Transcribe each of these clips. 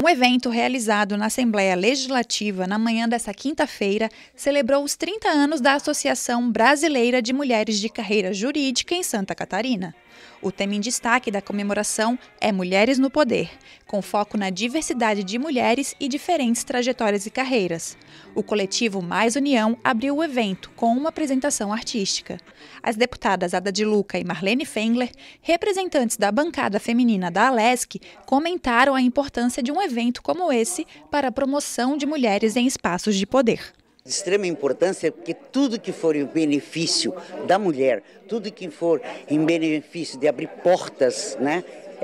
evento realizado na Assembleia Legislativa na manhã desta quinta-feira celebrou os 30 anos da Associação Brasileira de Mulheres de Carreira Jurídica em Santa Catarina. O tema em destaque da comemoração é Mulheres no Poder, com foco na diversidade de mulheres e diferentes trajetórias e carreiras. O coletivo Mais União abriu o evento com uma apresentação artística. As deputadas Ada de Luca e Marlene Fengler, representantes da bancada feminina da Alesc, comentaram a importância de um evento como esse para a promoção de mulheres em espaços de poder. De extrema importância, porque tudo que for em benefício da mulher, tudo que for em benefício de abrir portas, né,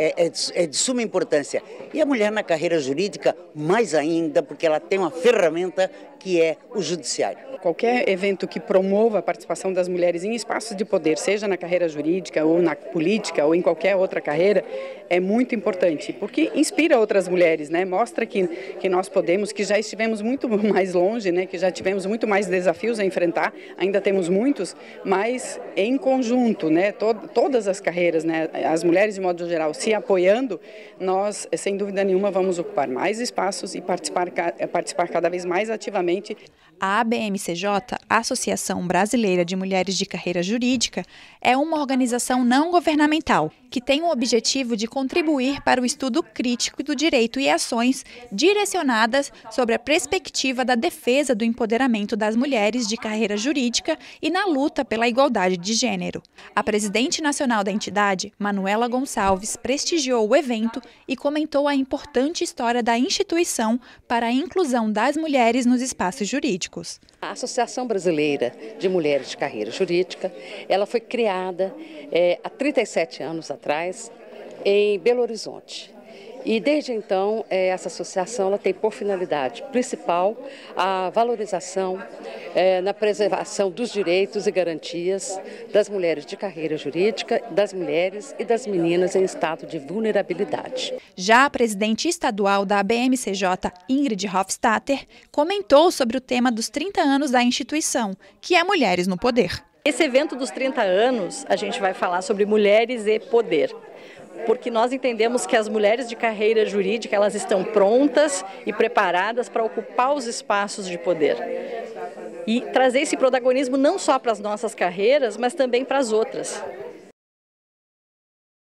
é de suma importância. E a mulher na carreira jurídica, mais ainda, porque ela tem uma ferramenta que é o judiciário. Qualquer evento que promova a participação das mulheres em espaços de poder, seja na carreira jurídica ou na política ou em qualquer outra carreira, é muito importante, porque inspira outras mulheres, né? Mostra que nós podemos, que já estivemos muito mais longe, né? Que já tivemos muito mais desafios a enfrentar, ainda temos muitos, mas em conjunto, né? Todas as carreiras, né? As mulheres de modo geral se apoiando, nós, sem dúvida nenhuma, vamos ocupar mais espaços e participar cada vez mais ativamente. A ABMCJ, Associação Brasileira de Mulheres de Carreira Jurídica, é uma organização não governamental que tem o objetivo de contribuir para o estudo crítico do direito e ações direcionadas sobre a perspectiva da defesa do empoderamento das mulheres de carreira jurídica e na luta pela igualdade de gênero. A presidente nacional da entidade, Manuela Gonçalves, prestigiou o evento e comentou a importante história da instituição para a inclusão das mulheres nos espaços jurídicos. A Associação Brasileira de Mulheres de Carreira Jurídica, ela foi criada há 37 anos atrás em Belo Horizonte. E desde então, essa associação ela tem por finalidade principal a valorização na preservação dos direitos e garantias das mulheres de carreira jurídica, das mulheres e das meninas em estado de vulnerabilidade. Já a presidente estadual da ABMCJ, Ingrid Hofstadter, comentou sobre o tema dos 30 anos da instituição, que é Mulheres no Poder. Esse evento dos 30 anos, a gente vai falar sobre mulheres e poder. Porque nós entendemos que as mulheres de carreira jurídica, elas estão prontas e preparadas para ocupar os espaços de poder. E trazer esse protagonismo não só para as nossas carreiras, mas também para as outras.